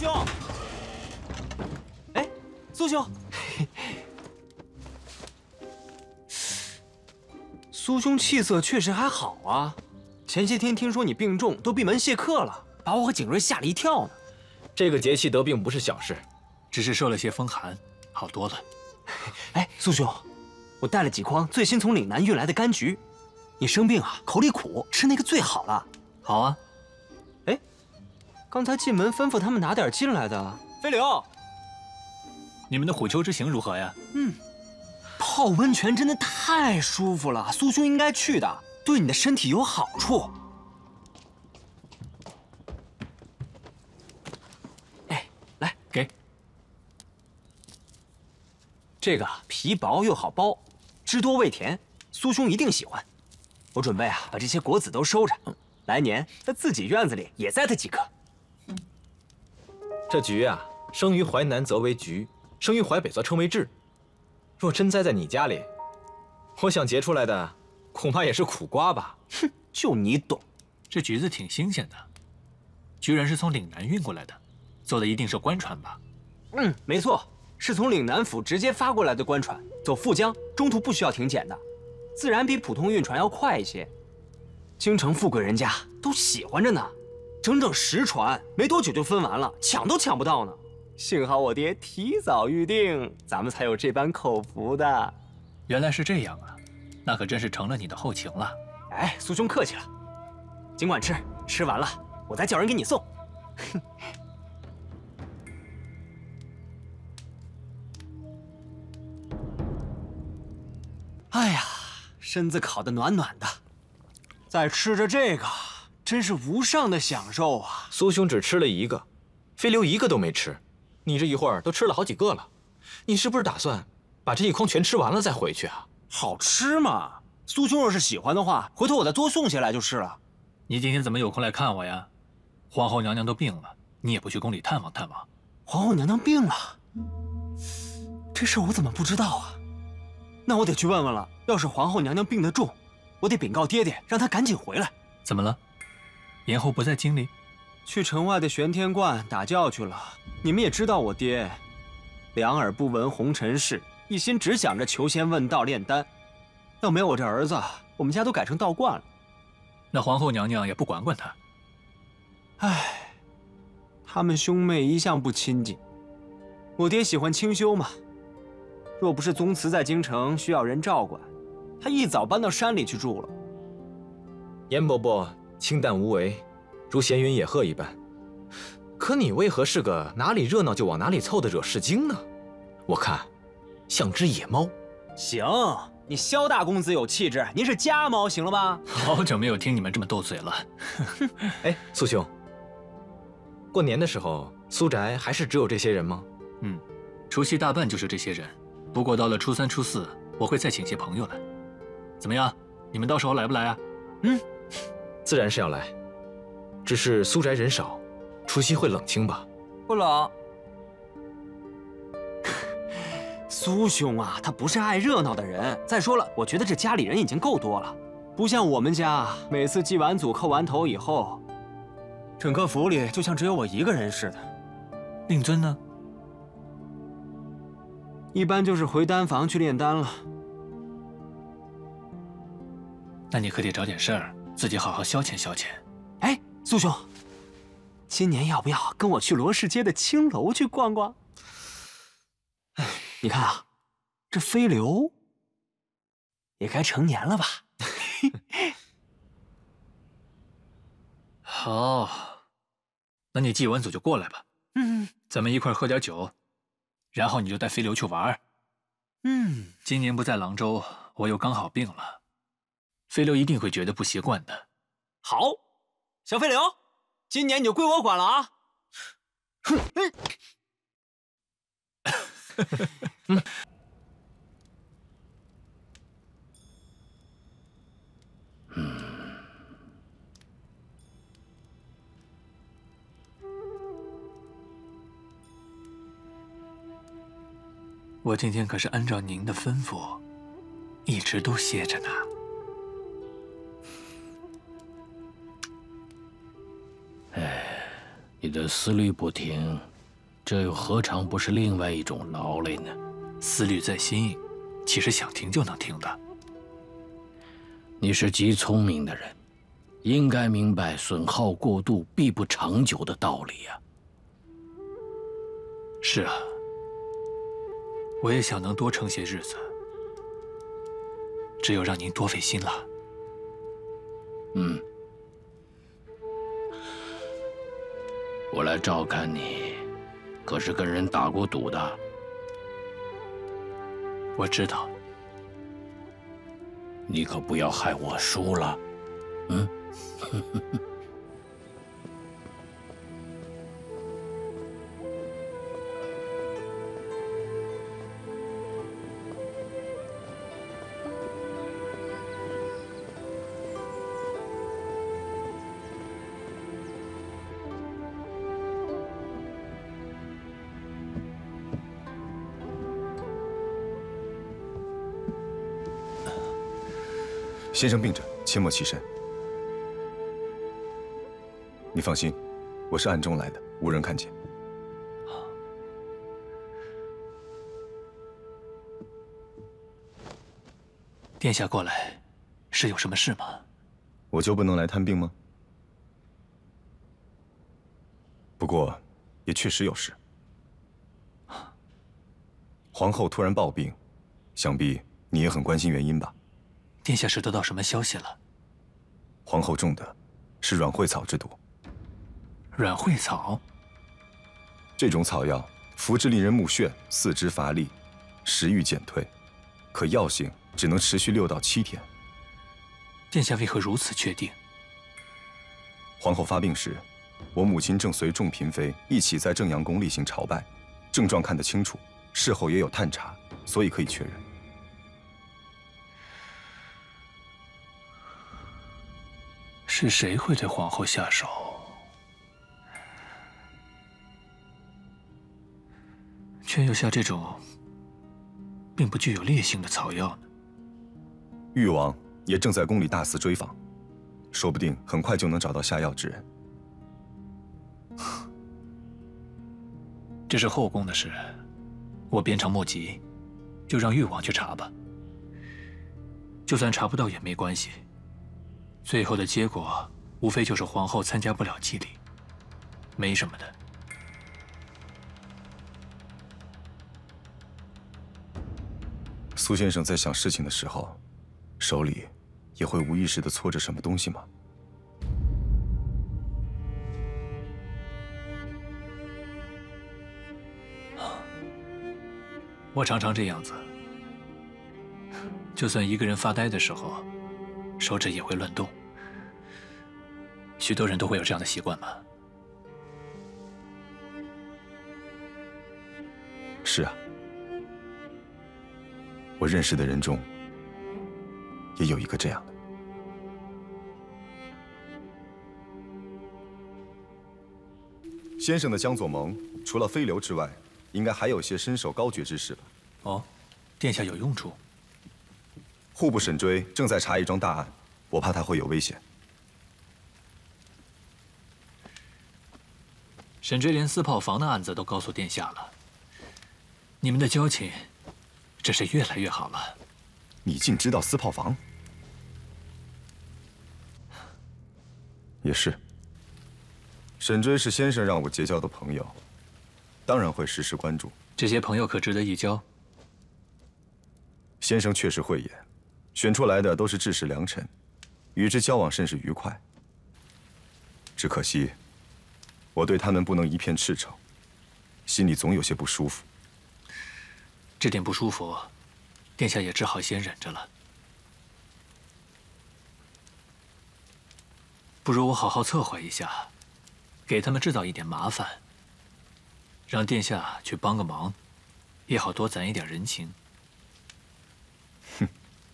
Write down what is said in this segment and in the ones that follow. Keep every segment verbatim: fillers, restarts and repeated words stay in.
兄，哎，苏兄，苏兄气色确实还好啊。前些天听说你病重，都闭门谢客了，把我和景睿吓了一跳呢。 这个节气得病不是小事， 只是受了些风寒，好多了。 哎，苏兄，我带了几筐最新从岭南运来的柑橘，你生病啊，口里苦，吃那个最好了。 好啊。 哎，刚才进门吩咐他们拿点进来的。飞流， 你们的虎丘之行如何呀？ 嗯，泡温泉真的太舒服了，苏兄应该去的，对你的身体有好处。哎，来给。 这个皮薄又好剥，汁多味甜，苏兄一定喜欢。我准备啊，把这些果子都收着，来年在自己院子里也栽它几棵。 这菊啊，生于淮南则为菊，生于淮北则称为枳。若真栽在你家里，我想结出来的恐怕也是苦瓜吧。 哼，就你懂。 这橘子挺新鲜的，居然是从岭南运过来的，坐的一定是官船吧？ 嗯，没错，是从岭南府直接发过来的官船，走富江，中途不需要停检的，自然比普通运船要快一些。京城富贵人家都喜欢着呢，整整十船，没多久就分完了，抢都抢不到呢。幸好我爹提早预定，咱们才有这般口福的。 原来是这样啊，那可真是成了你的后情了。 哎，苏兄客气了，尽管吃，吃完了我再叫人给你送。哎呀，身子烤得暖暖的，再吃着这个，真是无上的享受啊！ 苏兄只吃了一个，飞流一个都没吃，你这一会儿都吃了好几个了，你是不是打算把这一筐全吃完了再回去啊？ 好吃嘛，苏兄若是喜欢的话，回头我再多送些来就是了。 你今天怎么有空来看我呀？皇后娘娘都病了，你也不去宫里探望探望。 皇后娘娘病了，这事我怎么不知道啊？那我得去问问了。要是皇后娘娘病得重，我得禀告爹爹，让他赶紧回来。 怎么了？延后不在京里？ 去城外的玄天观打醮去了。你们也知道我爹，两耳不闻红尘事，一心只想着求仙问道炼丹。要没有我这儿子，我们家都改成道观了。 那皇后娘娘也不管管他。 唉，他们兄妹一向不亲近。我爹喜欢清修嘛，若不是宗祠在京城需要人照管，他一早搬到山里去住了。 严伯伯清淡无为，如闲云野鹤一般。可你为何是个哪里热闹就往哪里凑的惹事精呢？我看像只野猫。 行，你萧大公子有气质，您是家猫，行了吧？ 好久没有听你们这么斗嘴了。 哎，苏兄，过年的时候苏宅还是只有这些人吗？ 嗯，除夕大半就是这些人，不过到了初三初四，我会再请些朋友来。怎么样，你们到时候来不来啊？ 嗯， 自然是要来，只是苏宅人少，除夕会冷清吧？ 不冷。苏兄啊，他不是爱热闹的人。再说了，我觉得这家里人已经够多了，不像我们家，每次祭完祖、叩完头以后，整个府里就像只有我一个人似的。 令尊呢？ 一般就是回丹房去炼丹了。 那你可得找点事儿，自己好好消遣消遣。 哎，苏兄，今年要不要跟我去罗市街的青楼去逛逛？哎，你看啊，这飞流也该成年了吧？ 好，那你祭完祖就过来吧。 嗯， 咱们一块喝点酒，然后你就带飞流去玩。 嗯， 今年不在郎州，我又刚好病了，飞流一定会觉得不习惯的。 好，小飞流，今年你就归我管了啊！哼，嗯。 我今天可是按照您的吩咐，一直都歇着呢。 哎，你的思虑不停， 这又何尝不是另外一种劳累呢？ 思虑在心，岂是想停就能停的？ 你是极聪明的人，应该明白损耗过度必不长久的道理呀。 是啊，我也想能多撑些日子，只有让您多费心了。 嗯，我来照看你，可是跟人打过赌的。 我知道。 你可不要害我输了，嗯？ 先生病着，切莫起身。你放心，我是暗中来的，无人看见。 殿下过来，是有什么事吗？ 我就不能来探病吗？不过，也确实有事。皇后突然暴病，想必你也很关心原因吧？ 殿下是得到什么消息了？ 皇后中的是软会草之毒。 软会草？ 这种草药服之令人目眩，四肢乏力，食欲减退，可药性只能持续六到七天。 殿下为何如此确定？ 皇后发病时，我母亲正随众嫔妃一起在正阳宫例行朝拜，症状看得清楚，事后也有探查，所以可以确认。 是谁会对皇后下手？却又下这种并不具有烈性的草药呢？ 誉王也正在宫里大肆追访，说不定很快就能找到下药之人。 这是后宫的事，我鞭长莫及，就让誉王去查吧。就算查不到也没关系。最后的结果，无非就是皇后参加不了祭礼，没什么的。 苏先生在想事情的时候，手里也会无意识地搓着什么东西吗？ 我常常这样子，就算一个人发呆的时候，手指也会乱动。许多人都会有这样的习惯吗？ 是啊，我认识的人中也有一个这样的。先生的江左盟，除了飞流之外，应该还有些身手高绝之士吧？ 哦，殿下有用处。 户部沈追正在查一桩大案，我怕他会有危险。 沈追连私炮房的案子都告诉殿下了，你们的交情真是越来越好了。 你竟知道私炮房？也是。沈追是先生让我结交的朋友，当然会时时关注。 这些朋友可值得一交？ 先生确实慧眼，选出来的都是志士良臣，与之交往甚是愉快。只可惜，我对他们不能一片赤诚，心里总有些不舒服。 这点不舒服，殿下也只好先忍着了。不如我好好策划一下，给他们制造一点麻烦，让殿下去帮个忙，也好多攒一点人情。 哼，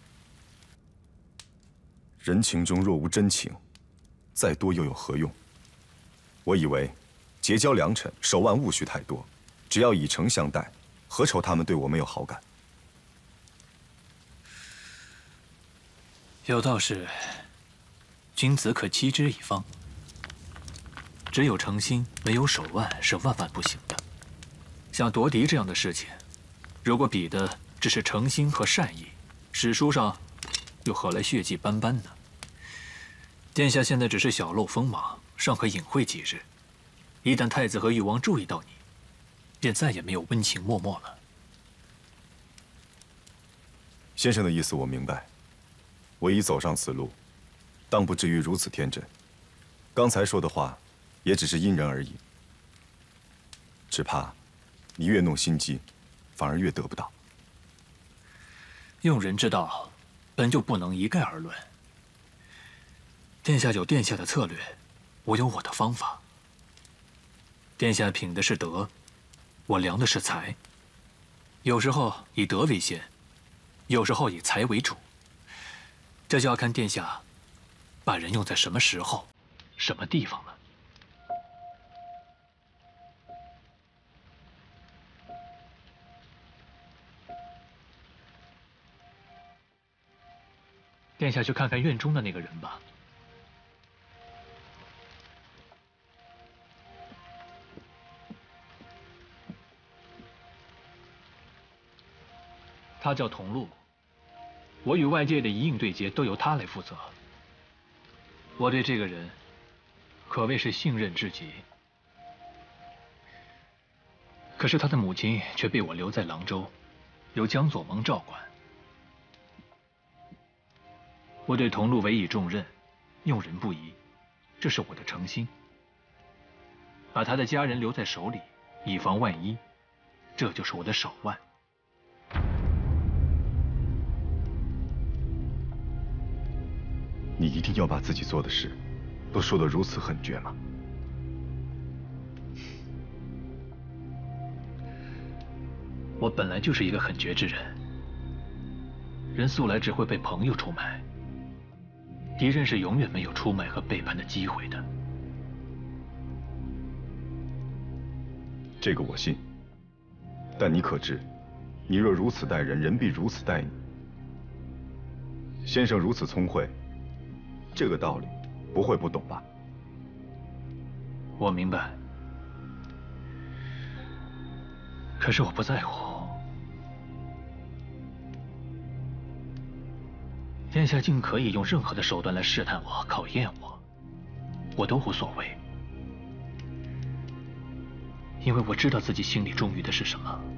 人情中若无真情，再多又有何用？我以为结交良臣，手腕勿需太多，只要以诚相待，何愁他们对我没有好感？ 有道是，君子可欺之以方。只有诚心，没有手腕是万万不行的。 像夺嫡这样的事情，如果比的只是诚心和善意，史书上又何来血迹斑斑呢？殿下现在只是小露锋芒，尚可隐晦几日。一旦太子和誉王注意到你，便再也没有温情脉脉了。 先生的意思我明白，我已走上此路，当不至于如此天真。刚才说的话，也只是因人而异。只怕你越弄心机，反而越得不到。 用人之道，本就不能一概而论。殿下有殿下的策略，我有我的方法。殿下品的是德，我量的是才。有时候以德为先，有时候以才为主。这就要看殿下把人用在什么时候、什么地方了。殿下去看看院中的那个人吧。他叫桐路，我与外界的一应对接都由他来负责。我对这个人可谓是信任至极。可是他的母亲却被我留在廊州，由江左盟照管。我对桐路委以重任，用人不疑，这是我的诚心。把他的家人留在手里，以防万一，这就是我的手腕。 你一定要把自己做的事都说得如此狠绝吗？ 我本来就是一个狠绝之人，人素来只会被朋友出卖，敌人是永远没有出卖和背叛的机会的。 这个我信，但你可知，你若如此待人，人必如此待你。先生如此聪慧，这个道理不会不懂吧？ 我明白，可是我不在乎。殿下竟可以用任何的手段来试探我、考验我，我都无所谓，因为我知道自己心里忠于的是什么。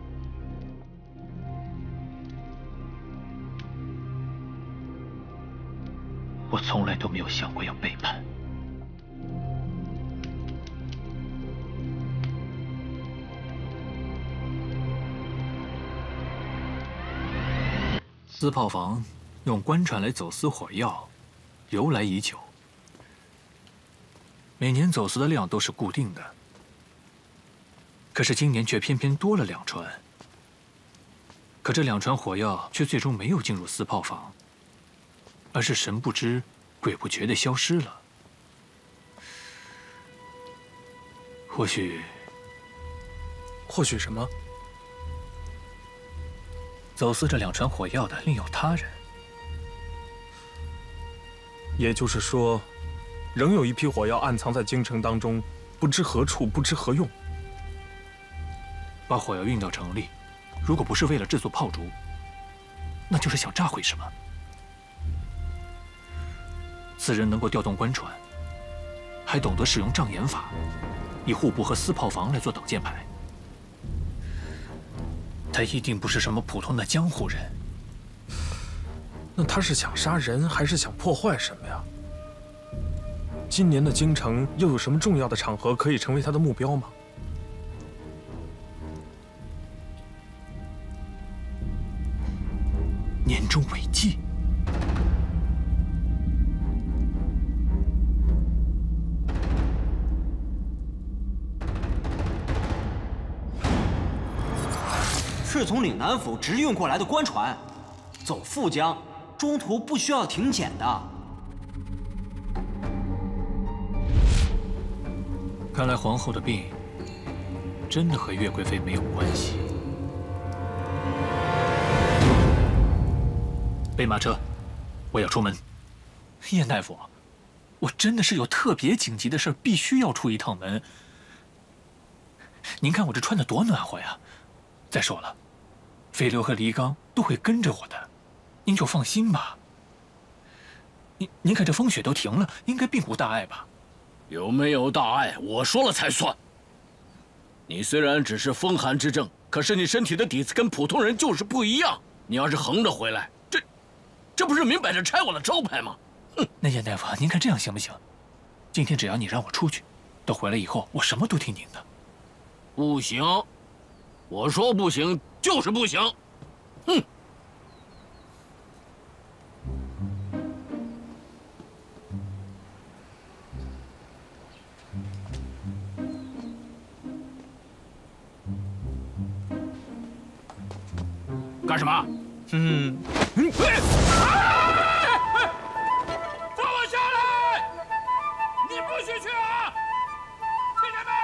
我从来都没有想过要背叛。私炮房用官船来走私火药，由来已久。每年走私的量都是固定的，可是今年却偏偏多了两船。可这两船火药却最终没有进入私炮房，而是神不知鬼不觉地消失了。或许， 或许什么？ 走私这两船火药的另有他人。 也就是说，仍有一批火药暗藏在京城当中，不知何处，不知何用。 把火药运到城里，如果不是为了制作炮竹，那就是想炸毁什么。此人能够调动官船，还懂得使用障眼法，以户部和私炮房来做挡箭牌。他一定不是什么普通的江湖人。 那他是想杀人，还是想破坏什么呀？今年的京城又有什么重要的场合可以成为他的目标吗？ 年终违纪。 是从岭南府直运过来的官船，走富江，中途不需要停检的。 看来皇后的病真的和岳贵妃没有关系。备马车，我要出门。燕大夫，我真的是有特别紧急的事，必须要出一趟门。 您看我这穿的多暖和呀！再说了，飞流和黎刚都会跟着我的，您就放心吧。您您看这风雪都停了，应该并无大碍吧？ 有没有大碍，我说了才算。你虽然只是风寒之症，可是你身体的底子跟普通人就是不一样。你要是横着回来，这这不是明摆着拆我的招牌吗？哼！ 那严大夫，您看这样行不行？今天只要你让我出去，等回来以后，我什么都听您的。 不行，我说不行就是不行。哼！干什么？ 嗯， 嗯，放我下来！你不许去啊！听见没？